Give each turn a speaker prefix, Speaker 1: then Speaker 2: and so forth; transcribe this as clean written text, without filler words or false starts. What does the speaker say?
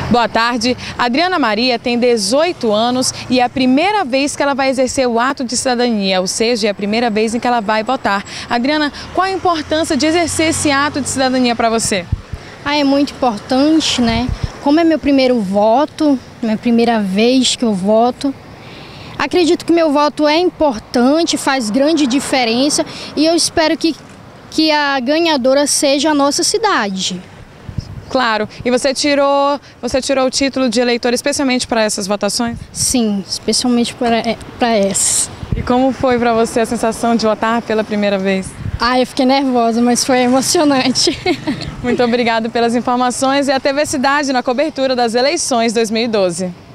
Speaker 1: Boa tarde. Adriana Maria tem 18 anos e é a primeira vez que ela vai exercer o ato de cidadania, ou seja, é a primeira vez em que ela vai votar. Adriana, qual a importância de exercer esse ato de cidadania para você?
Speaker 2: É muito importante, né? Como é meu primeiro voto, minha primeira vez que eu voto, acredito que meu voto é importante, faz grande diferença e eu espero que a ganhadora seja a nossa cidade.
Speaker 1: Claro. E você tirou o título de eleitor especialmente para essas votações?
Speaker 2: Sim, especialmente para essas.
Speaker 1: E como foi para você a sensação de votar pela primeira vez?
Speaker 2: Eu fiquei nervosa, mas foi emocionante.
Speaker 1: Muito obrigada pelas informações e a TV Cidade na cobertura das eleições 2012.